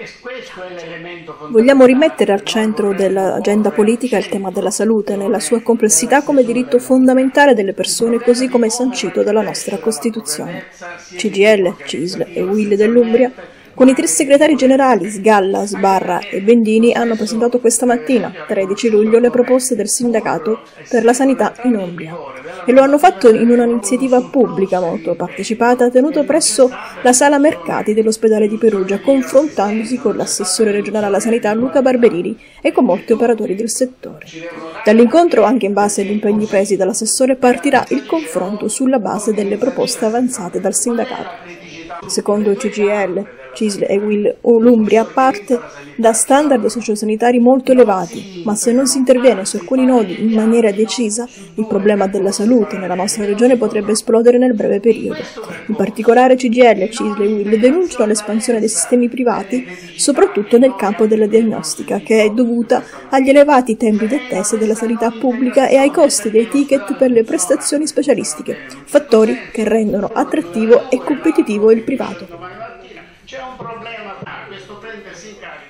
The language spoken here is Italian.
questo è l'elemento fondamentale. Vogliamo rimettere al centro dell'agenda politica il tema della salute, nella sua complessità come diritto fondamentale delle persone, così come sancito dalla nostra Costituzione. CGIL, CISL e UIL dell'Umbria, con i 3 segretari generali Sgalla, Sbarra e Bendini, hanno presentato questa mattina, 13 luglio, le proposte del sindacato per la sanità in Umbria. E lo hanno fatto in un'iniziativa pubblica molto partecipata, tenuta presso la Sala Mercati dell'ospedale di Perugia, confrontandosi con l'assessore regionale alla sanità Luca Barberini e con molti operatori del settore. Dall'incontro, anche in base agli impegni presi dall'assessore, partirà il confronto sulla base delle proposte avanzate dal sindacato. Secondo CGIL, CISL e UIL, l'Umbria parte da standard sociosanitari molto elevati, ma se non si interviene su alcuni nodi in maniera decisa, il problema della salute nella nostra regione potrebbe esplodere nel breve periodo. In particolare CGIL, CISL e UIL denunciano l'espansione dei sistemi privati, soprattutto nel campo della diagnostica, che è dovuta agli elevati tempi di attesa della sanità pubblica e ai costi dei ticket per le prestazioni specialistiche, fattori che rendono attrattivo e competitivo il privato. C'è un problema, questo prendersi in carico.